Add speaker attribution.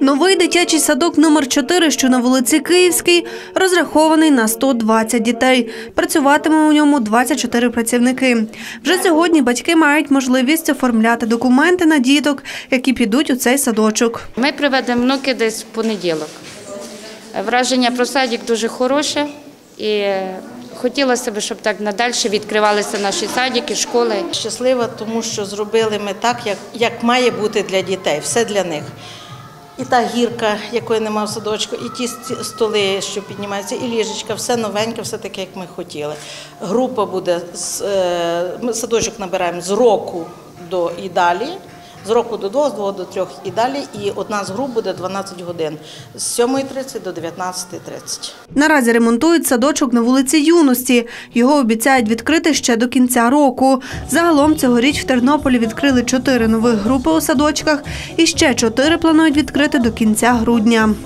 Speaker 1: Новий дитячий садок номер 4, що на вулиці Київській, розрахований на 120 дітей. Працюватиме у ньому 24 працівники. Вже сьогодні батьки мають можливість оформляти документи на діток, які підуть у цей садочок.
Speaker 2: Ми приведемо внуки десь в понеділок. Враження про садик дуже хороше і хотілося б, щоб так надалі відкривалися наші садики, школи.
Speaker 3: Щаслива, тому що зробили ми так, як має бути для дітей, все для них. І та гірка, якої немає в садочку, і ті столи, що піднімаються, і ліжечка, все новеньке, все таке, як ми хотіли. Група буде, ми садочок набираємо з року до і далі, з року до 2, з 2 до 3 і далі, і одна з груп буде 12 годин, з 7:30 до 19:30.
Speaker 1: Наразі ремонтують садочок на вулиці Юності. Його обіцяють відкрити ще до кінця року. Загалом цьогоріч в Тернополі відкрили 4 нових групи у садочках і ще 4 планують відкрити до кінця грудня.